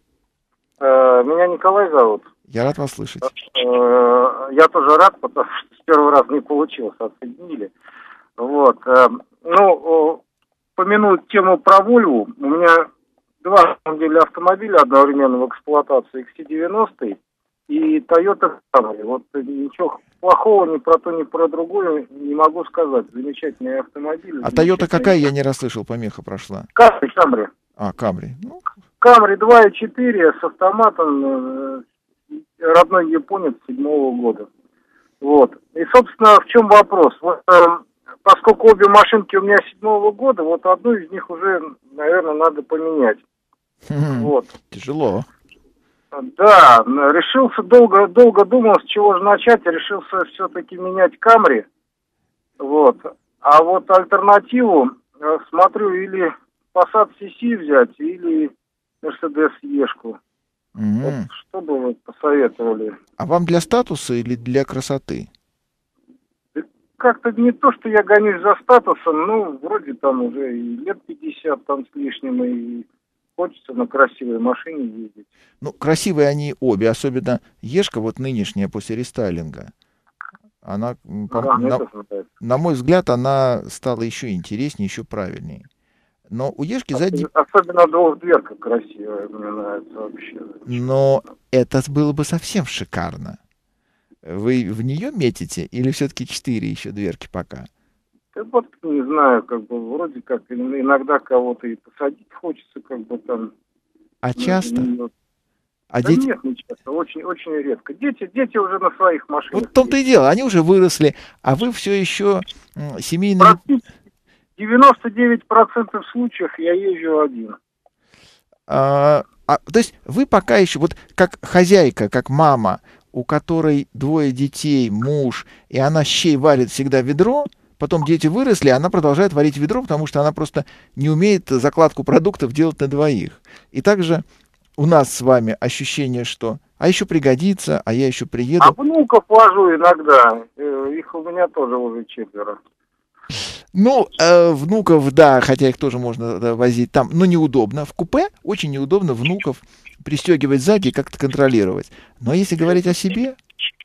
Э, Меня Николай зовут. Я рад вас слышать. Э, Я тоже рад, потому что с первого раза не получилось, отсоединили. Вот. э, Ну, э, помяну тему про Вольву. У меня два, на самом деле, автомобиля одновременно в эксплуатации: икс си девяносто и Toyota Camry. Вот ничего плохого ни про то, ни про другое не могу сказать. Замечательные автомобили. А Toyota какая, я не расслышал, помеха прошла. Camry, Camry. А, Camry. Ну, Camry два и четыре с автоматом, э, родной японец седьмого года. Вот. И, собственно, в чем вопрос? Вот, э, поскольку обе машинки у меня седьмого года, вот одну из них уже, наверное, надо поменять. Вот. Тяжело. Да, решился, долго, долго думал, с чего же начать, решился все-таки менять Camry. Вот. А вот альтернативу э, смотрю, или Passat си си взять, или Mercedes E-шку. Мгм. Вот что бы вы посоветовали? А вам для статуса или для красоты? Как-то не то, что я гонюсь за статусом, ну, вроде там уже и лет пятьдесят там с лишним, и хочется на красивой машине ездить. Ну, красивые они обе, особенно Ешка, вот нынешняя, после рестайлинга. Она, м, по- Да, мне на, тоже нравится. на мой взгляд, она стала еще интереснее, еще правильнее. Но у Ешки сзади... Особенно двухдверка красивая, мне нравится вообще. Но это было бы совсем шикарно. Вы в нее метите или все-таки четыре еще дверки пока? Да вот, не знаю, как бы, вроде как иногда кого-то и посадить хочется, как бы там. А часто? Ну, А да дети... нет, не часто, очень, очень редко. Дети, дети уже на своих машинах. Вот в том-то и дело, они уже выросли, а вы все еще м, семейные... Практически девяносто девять процентов случаев я езжу один. А, а, то есть вы пока еще, вот как хозяйка, как мама, у которой двое детей, муж, и она щей варит всегда в ведро, потом дети выросли, она продолжает варить ведро, потому что она просто не умеет закладку продуктов делать на двоих. И также у нас с вами ощущение, что а еще пригодится, а я еще приеду. А внуков вожу иногда, э, их у меня тоже уже четверо. Ну, э, внуков, да, хотя их тоже можно да, возить там, но неудобно. В купе очень неудобно внуков пристегивать сзади и как-то контролировать. Но если говорить о себе,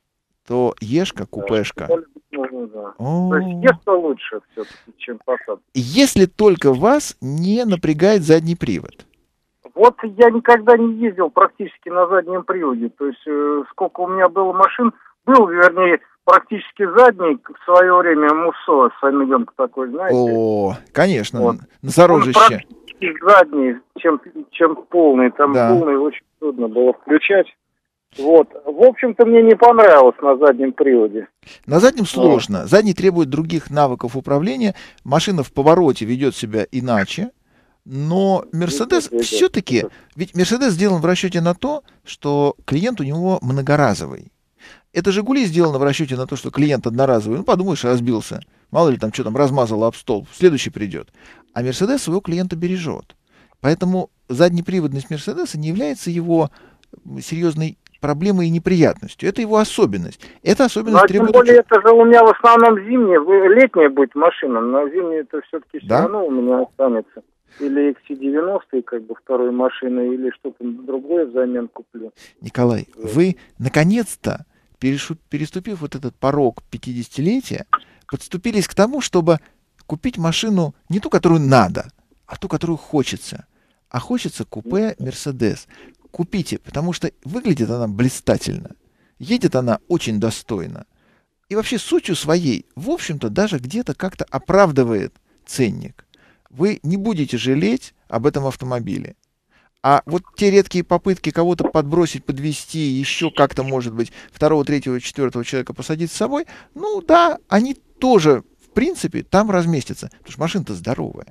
то Ешка, купешка. Ну, да. То есть О, Ешка лучше все-таки, чем Passat. если только вас не напрягает задний привод. Вот я никогда не ездил практически на заднем приводе. То есть э, сколько у меня было машин, был, вернее, практически задний в свое время Муссо, фамилионка такой, знаете. О, конечно, Вот. на Он Зарожище. практически задний, чем, чем полный. Там Да. полный очень трудно было включать. Вот. В общем-то, мне не понравилось на заднем приводе. На заднем сложно. Задний требует других навыков управления. Машина в повороте ведет себя иначе. Но Мерседес Ведет, все-таки, ведет. ведь Мерседес сделан в расчете на то, что клиент у него многоразовый. Это «Жигули» сделано в расчете на то, что клиент одноразовый. Ну, подумаешь, разбился. Мало ли там что там размазало об стол. Следующий придет. А Мерседес своего клиента бережет. Поэтому заднеприводность Мерседеса не является его серьезной проблемой и неприятностью. Это его особенность. Эта Ну, особенность а тем требует... более, учета. это же у меня в основном зимняя, вы- летняя будет машина, но зимняя это все-таки все Да? равно у меня останется. Или икс си девяносто, как бы второй машины, или что-то другое взамен куплю. Николай, вы наконец-то, перешу- переступив вот этот порог пятидесятилетия, подступились к тому, чтобы купить машину не ту, которую надо, а ту, которую хочется. А хочется купе Мерседес. Купите, потому что выглядит она блистательно. Едет она очень достойно. И вообще сутью своей, в общем-то, даже где-то как-то оправдывает ценник. Вы не будете жалеть об этом автомобиле. А вот те редкие попытки кого-то подбросить, подвести, еще как-то, может быть, второго, третьего, четвертого человека посадить с собой, ну да, они тоже, в принципе, там разместятся. Потому что машина-то здоровая.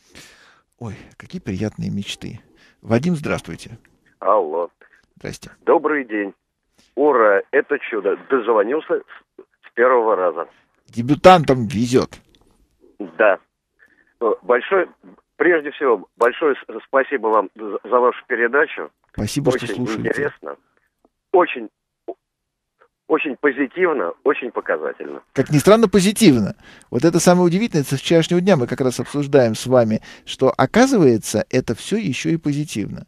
Ой, какие приятные мечты. Вадим, здравствуйте. Алло. Здрасте. Добрый день. Ура, это чудо. Дозвонился с, с первого раза. Дебютантам везет. Да. Большое, прежде всего, большое с- спасибо вам за, за вашу передачу. Спасибо, что Очень слушаете. интересно. Очень, очень позитивно, очень показательно. Как ни странно, позитивно. Вот это самое удивительное, со вчерашнего дня мы как раз обсуждаем с вами, что оказывается, это все еще и позитивно.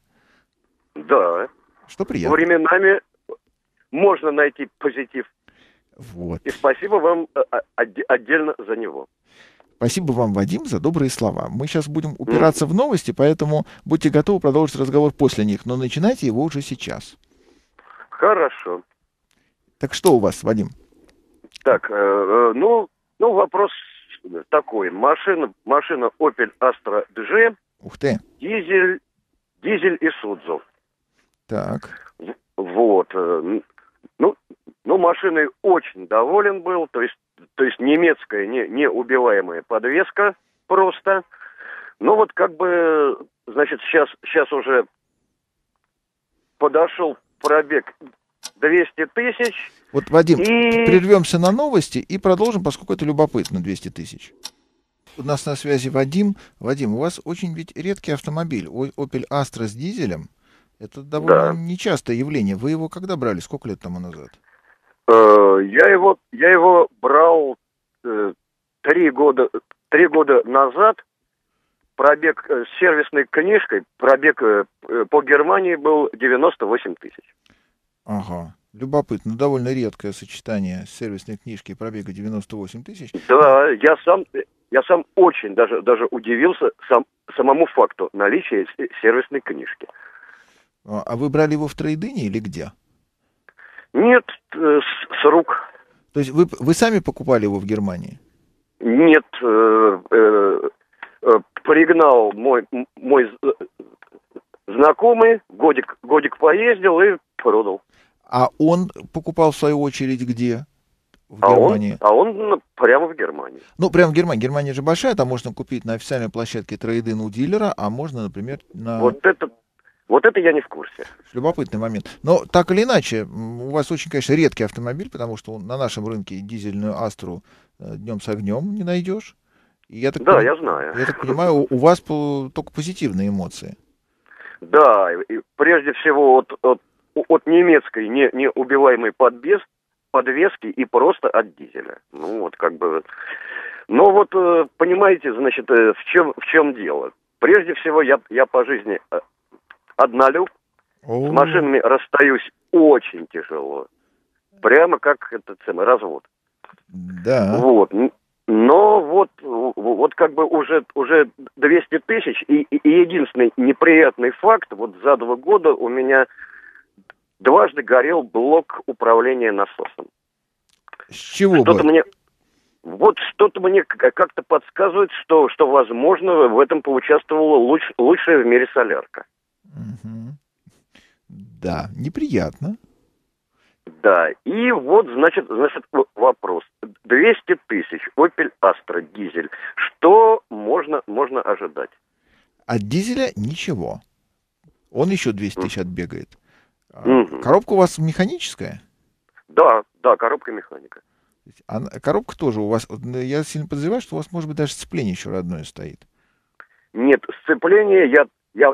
Да. Что приятно. Временами можно найти позитив. Вот. И спасибо вам э, э, отде- отдельно за него. Спасибо вам, Вадим, за добрые слова. Мы сейчас будем упираться в новости, поэтому будьте готовы продолжить разговор после них, но начинайте его уже сейчас. Хорошо. Так что у вас, Вадим? Так, э, э, ну, ну, вопрос такой. Машина, машина Opel Astra джи, Ух ты. дизель, дизель Isuzu. Так. Вот. э, Ну, ну, машиной очень доволен был. То есть, то есть немецкая, не, неубиваемая подвеска просто. Ну, вот как бы, значит, сейчас, сейчас уже подошел пробег двести тысяч. Вот, Вадим, И- прервемся на новости и продолжим, поскольку это любопытно, двести тысяч. У нас на связи Вадим. Вадим, у вас очень ведь редкий автомобиль. О- Opel Astra с дизелем. Это довольно Да. нечастое явление. Вы его когда брали? Сколько лет тому назад? Э, Я его, я его брал э, три года, три года назад. Пробег э, с сервисной книжкой, пробег э, э, по Германии был девяносто восемь тысяч. Ага. Любопытно. Довольно редкое сочетание сервисной книжки и пробега девяносто восемь тысяч. Да, я сам, я сам очень даже, даже удивился сам, самому факту наличия с- сервисной книжки. А а вы брали его в трейдине или где? Нет, э, с, с рук. То есть вы, вы сами покупали его в Германии? Нет, э, э, э, пригнал мой, м- мой з- знакомый, годик, годик поездил и продал. А он покупал в свою очередь где? В А он, Германии. а он ну, прямо в Германии. Ну, прямо в Германии. Германия же большая, там можно купить на официальной площадке трейдин у дилера, а можно, например, на... Вот это, вот это я не в курсе. Любопытный момент. Но так или иначе, м, у вас очень, конечно, редкий автомобиль, потому что на нашем рынке дизельную Астру э, днем с огнем не найдешь. И я так Да, пон- я знаю. я так понимаю, у у вас по- только позитивные эмоции. Да, и прежде всего от, от, от немецкой не, неубиваемой подбес, подвески и просто от дизеля. Ну вот как бы Но вот, э, понимаете, значит, э, в чем, в чем дело? Прежде всего, я, я по жизни э, однолюб, О, с машинами расстаюсь очень тяжело. Прямо как этот самый развод. да. Вот. Н- Но вот, в- вот как бы уже, уже двести тысяч, и, и и единственный неприятный факт, вот за два года у меня дважды горел блок управления насосом. С чего Что-то бы? мне, вот что-то мне к- как-то подсказывает, что, что возможно, в этом поучаствовала луч- лучшая в мире солярка. Мгм. Да, неприятно. Да, и вот, значит, значит, в- вопрос. двести тысяч, Opel Astra, дизель. Что можно, можно ожидать? От дизеля ничего. Он еще двести тысяч Мгм. отбегает. А, Мгм. Коробка у вас механическая? Да, да, коробка механика. То есть она- коробка тоже у вас... вот, ну, я сильно подозреваю, что у вас, может быть, даже сцепление еще родное стоит. Нет, сцепление я, я,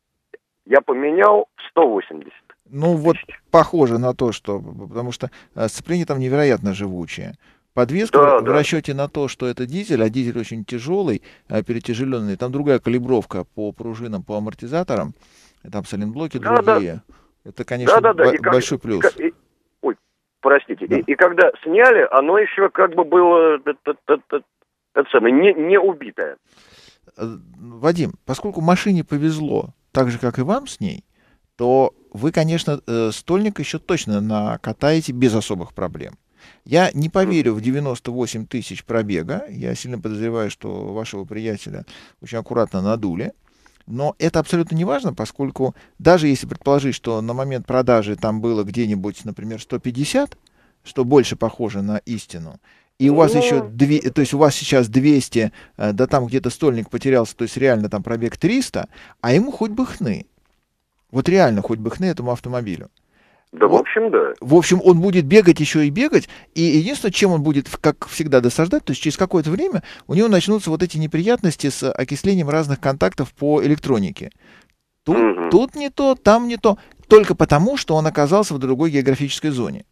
я поменял сто восемьдесят. Ну, вот тысяч. похоже на то, что... Потому что э, сцепление там невероятно живучее. Подвеска Да, в да. расчете на то, что это дизель, а дизель очень тяжелый, э, перетяжеленный. Там другая калибровка по пружинам, по амортизаторам. Там сайлентблоки Да, да. другие. Это, конечно, Да, да, да. бо- И как- большой и плюс. как- и- ой, простите. Да. И, и когда сняли, оно еще как бы было это, это- это- это самое, не, не убитое. Э, Вадим, поскольку машине повезло, так же, как и вам с ней, то вы, конечно, э, стольник еще точно накатаете без особых проблем. Я не поверю в девяносто восемь тысяч пробега. Я сильно подозреваю, что вашего приятеля очень аккуратно надули. Но это абсолютно не важно, поскольку даже если предположить, что на момент продажи там было где-нибудь, например, сто пятьдесят, что больше похоже на истину, и у вас Ну, еще две, то есть у вас сейчас двести, э, да там где-то стольник потерялся, то есть реально там пробег триста, а ему хоть бы хны. Вот реально хоть бы хны этому автомобилю. Да, в Вот. общем, да. В общем, он будет бегать еще и бегать, и единственное, чем он будет, как всегда, досаждать, то есть через какое-то время у него начнутся вот эти неприятности с окислением разных контактов по электронике. Тут, Мгм. тут не то, там не то, только потому, что он оказался в другой географической зоне.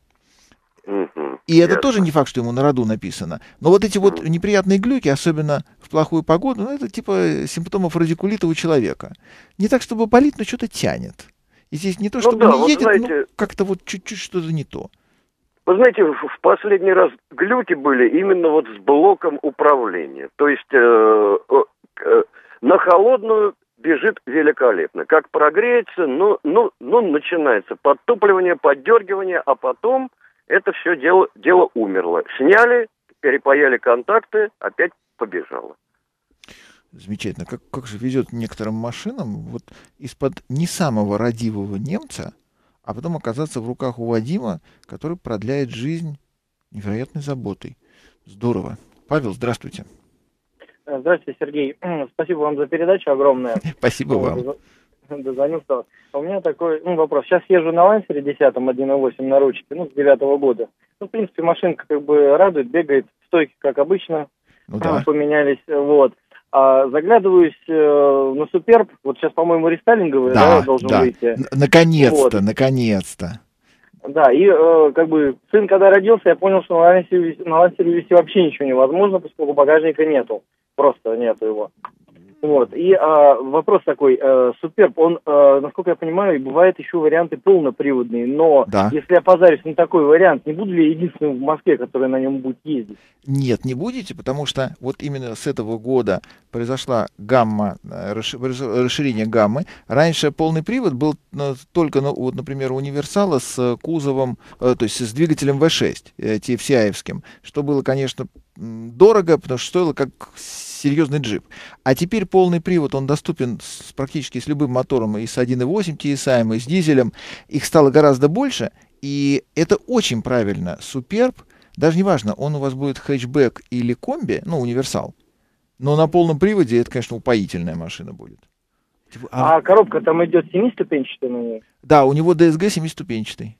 Мгм. И это Ясно. тоже не факт, что ему на роду написано. Но вот эти вот Мгм. неприятные глюки, особенно в плохую погоду, ну, это типа симптомов радикулита у человека. Не так, чтобы болит, но что-то тянет. И здесь не то, Ну чтобы да, не вот едет, знаете- но как-то вот чуть-чуть что-то не то. Вы знаете, в в последний раз глюки были именно вот с блоком управления. То есть э, э, э, на холодную бежит великолепно. Как прогреется, ну, ну, ну, начинается подтупливание, поддергивание, а потом это все дело, дело умерло. Сняли, перепаяли контакты, опять побежало. Замечательно. Как, как же везет некоторым машинам вот из-под не самого радивого немца, а потом оказаться в руках у Вадима, который продляет жизнь невероятной заботой. Здорово. Павел, здравствуйте. Здравствуйте, Сергей. Спасибо вам за передачу огромное. Спасибо Вот, вам. доз- Дозвонился. У меня такой ну, вопрос. Сейчас езжу на Лансере десятом один и восемь на ручке, ну, с девятого года. Ну, в принципе, машинка как бы радует, бегает, стойки, как обычно, Ну да. поменялись, вот. А заглядываюсь э, на Суперб, вот сейчас, по-моему, рестайлинговый, да, Да, должен да. выйти. Н- Наконец-то, Вот. наконец-то. Да, и э, как бы сын, когда родился, я понял, что на Лансере, вез- на Лансере везти вообще ничего невозможно, поскольку багажника нету, просто нету его. Вот, и а, вопрос такой, э, Суперб, он, э, насколько я понимаю, бывают еще варианты полноприводные, но Да. если я позарюсь на такой вариант, не буду ли я единственным в Москве, который на нем будет ездить? Нет, не будете, потому что вот именно с этого года произошла гамма, э, расши- расш- расширение гаммы. Раньше полный привод был э, только, ну, вот, например, у универсала с э, кузовом, э, то есть с двигателем вэ шесть, э, ти эф си ай-евским, что было, конечно, м, дорого, потому что стоило как серьезный джип. А теперь полный привод, он доступен с, практически с любым мотором, и с один и восемь ти эс ай, и с дизелем. Их стало гораздо больше, и это очень правильно. Суперб, даже не важно, он у вас будет хэтчбэк или комби, ну, универсал, но на полном приводе это, конечно, упоительная машина будет. Типа, а- А коробка там идет семиступенчатая на ней? Да, у него ди эс джи семиступенчатый.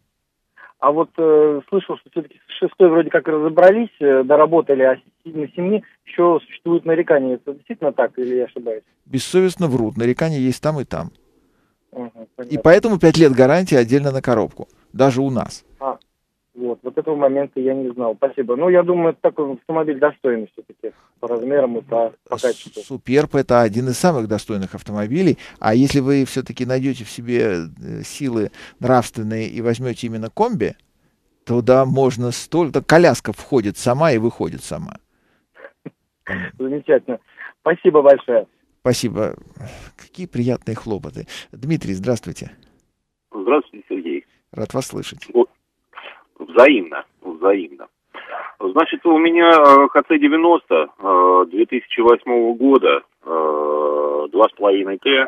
А вот э, слышал, что все-таки с шестой вроде как разобрались, э, доработали, а с- на семи еще существуют нарекания. Это действительно так или я ошибаюсь? Бессовестно врут, нарекания есть там и там. Ага, И понятно. поэтому пять лет гарантии отдельно на коробку, даже у нас. Вот, вот этого момента я не знал. Спасибо. Ну, я думаю, это такой автомобиль достойный все-таки по размерам и по, по качеству. Суперб — это один из самых достойных автомобилей. А если вы все-таки найдете в себе силы нравственные и возьмете именно комби, то да, можно столько... Коляска входит сама и выходит сама. Замечательно. Спасибо большое. Спасибо. Какие приятные хлопоты. Дмитрий, здравствуйте. Здравствуйте, Сергей. Рад вас слышать. Взаимно, взаимно. Значит, у меня ха цэ девяносто две тысячи восьмого года, два с половиной Т.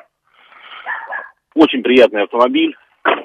Очень приятный автомобиль.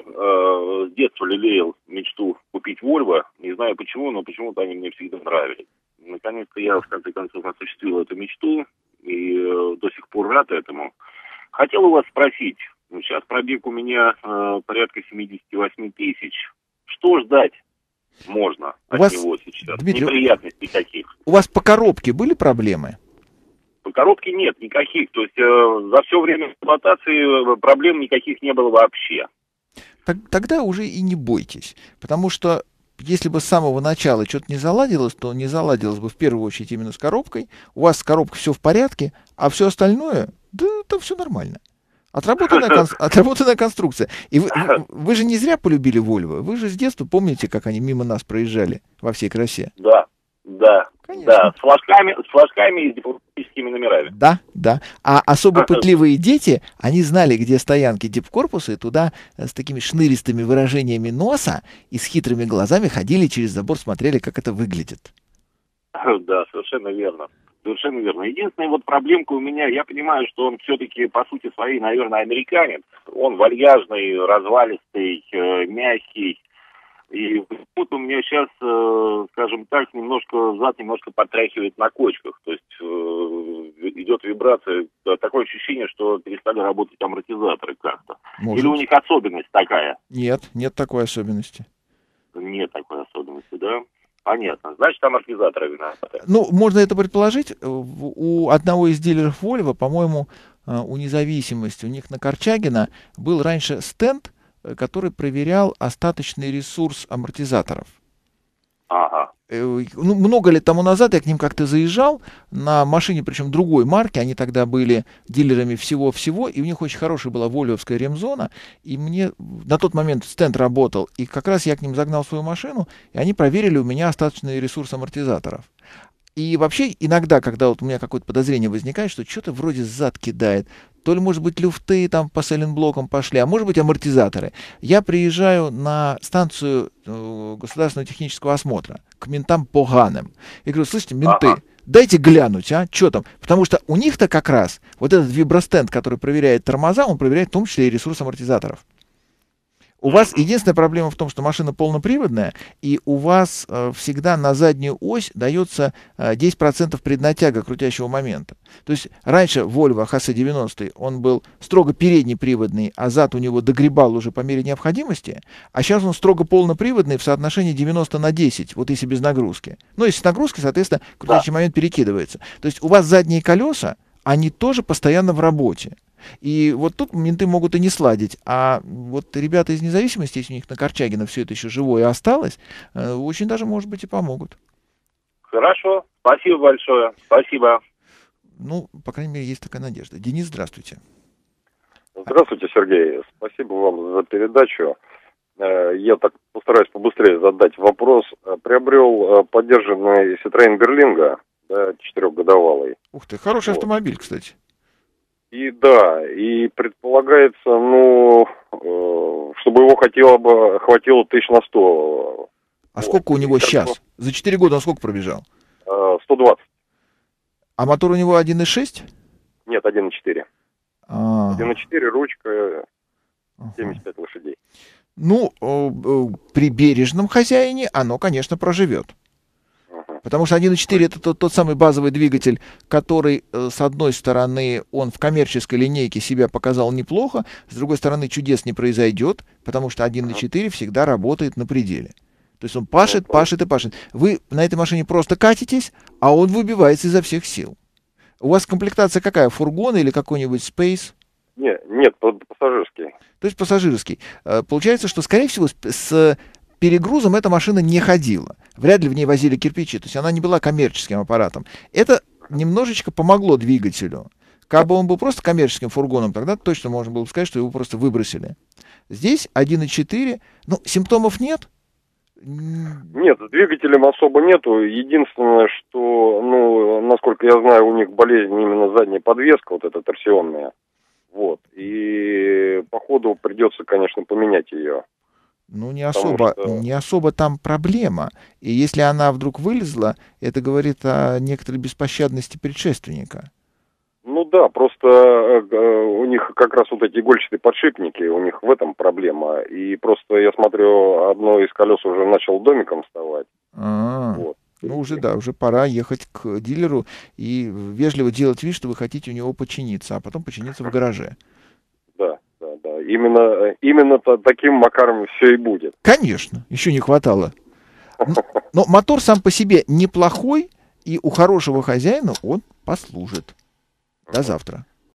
С детства лелеял мечту купить Volvo. Не знаю почему, но почему-то они мне всегда нравились. Наконец-то я, в конце концов, осуществил эту мечту и до сих пор рад этому. Хотел у вас спросить. Сейчас пробег у меня порядка семьдесят восемь тысяч. Что ждать можно от вас, него сейчас? Дмитрий, неприятностей каких? У вас по коробке были проблемы? По коробке нет никаких. То есть э, за все время эксплуатации проблем никаких не было вообще. Так, тогда уже и не бойтесь. Потому что если бы с самого начала что-то не заладилось, то не заладилось бы в первую очередь именно с коробкой. У вас с коробкой все в порядке, а все остальное, да, там все нормально. Отработанная, кон... Отработанная конструкция. И вы, вы, вы же не зря полюбили Volvo. Вы же с детства помните, как они мимо нас проезжали во всей красе. Да, да, конечно. Да. С флажками, с флажками и с дипломатическими номерами. Да, да. А особо пытливые дети, они знали, где стоянки дипкорпуса, и туда с такими шныристыми выражениями носа и с хитрыми глазами ходили через забор, смотрели, как это выглядит. Да, совершенно верно. Совершенно верно. Единственная вот проблемка у меня, я понимаю, что он все-таки по сути своей, наверное, американец. Он вальяжный, развалистый, э, мягкий. И вот у меня сейчас, э, скажем так, немножко зад немножко потряхивает на кочках. То есть э, идет вибрация, такое ощущение, что перестали работать амортизаторы как-то. Может. Или у них особенность такая? Нет, нет такой особенности. Нет такой особенности, да? Понятно. Значит, амортизаторы виноваты. Ну, можно это предположить. У одного из дилеров Volvo, по-моему, у Независимости, у них на Корчагина был раньше стенд, который проверял остаточный ресурс амортизаторов. Ага. Ну, много лет тому назад я к ним как-то заезжал на машине, причем другой марки, они тогда были дилерами всего-всего, и у них очень хорошая была вольвовская ремзона, и мне на тот момент стенд работал, и как раз я к ним загнал свою машину, и они проверили у меня остаточный ресурс амортизаторов. И вообще иногда, когда вот у меня какое-то подозрение возникает, что что-то вроде зад кидает, то ли, может быть, люфты там по сайлентблокам пошли, а может быть, амортизаторы. Я приезжаю на станцию э, государственного технического осмотра к ментам поганым. И говорю, слышите, менты, ага. дайте глянуть, а, что там? Потому что у них-то как раз вот этот вибростенд, который проверяет тормоза, он проверяет в том числе и ресурс амортизаторов. У вас единственная проблема в том, что машина полноприводная, и у вас э, всегда на заднюю ось дается э, десять процентов преднатяга крутящего момента. То есть раньше Volvo ха цэ девяносто, он был строго переднеприводный, а зад у него догребал уже по мере необходимости, а сейчас он строго полноприводный в соотношении девяносто на десять, вот если без нагрузки. Ну, если с нагрузкой, соответственно, крутящий момент перекидывается. То есть у вас задние колеса, они тоже постоянно в работе. И вот тут менты могут и не сладить. А вот ребята из Независимости, если у них на Корчагина все это еще живое осталось, очень даже, может быть, и помогут. Хорошо. Спасибо большое. Спасибо. Ну, по крайней мере, есть такая надежда. Денис, здравствуйте. Здравствуйте, Сергей. Спасибо вам за передачу. Я так постараюсь побыстрее задать вопрос. Приобрел подержанный Citroёn Berlingo, да, четырехгодовалый. Ух ты, хороший вот автомобиль, кстати. И да, и предполагается, ну, э, чтобы его хотело бы, хватило тысяч на сто. А вот. Сколько у него и сейчас? Как... За четыре года он сколько пробежал? Э, сто двадцать. А мотор у него один и шесть? Нет, один и четыре. А... один и четыре, ручка, семьдесят пять лошадей. Ну, э, э, при бережном хозяине оно, конечно, проживет. Потому что один и четыре это тот, тот самый базовый двигатель, который, э, с одной стороны, он в коммерческой линейке себя показал неплохо, с другой стороны, чудес не произойдет, потому что один и четыре всегда работает на пределе. То есть он пашет, пашет и пашет. Вы на этой машине просто катитесь, а он выбивается изо всех сил. У вас комплектация какая? Фургон или какой-нибудь Space? Нет, нет, пассажирский. То есть пассажирский. Получается, что, скорее всего, с перегрузом эта машина не ходила. Вряд ли в ней возили кирпичи, то есть она не была коммерческим аппаратом. Это немножечко помогло двигателю. Как бы он был просто коммерческим фургоном, тогда точно можно было сказать, что его просто выбросили. Здесь один и четыре, ну, симптомов нет? Нет, с двигателем особо нету. Единственное, что, ну, насколько я знаю, у них болезнь именно задняя подвеска, вот эта торсионная. Вот. И походу придется, конечно, поменять ее. Ну, не особо, что... не особо там проблема. И если она вдруг вылезла, это говорит о некоторой беспощадности предшественника. Ну да, просто э, у них как раз вот эти игольчатые подшипники, у них в этом проблема. И просто я смотрю, одно из колес уже начал домиком вставать. А-а-а. Вот. Ну, уже, да, уже пора ехать к дилеру и вежливо делать вид, что вы хотите у него починиться, а потом починиться в гараже. Да, да, да. Именно, именно таким макаром все и будет. Конечно, еще не хватало. Но, но мотор сам по себе неплохой, и у хорошего хозяина он послужит. До завтра.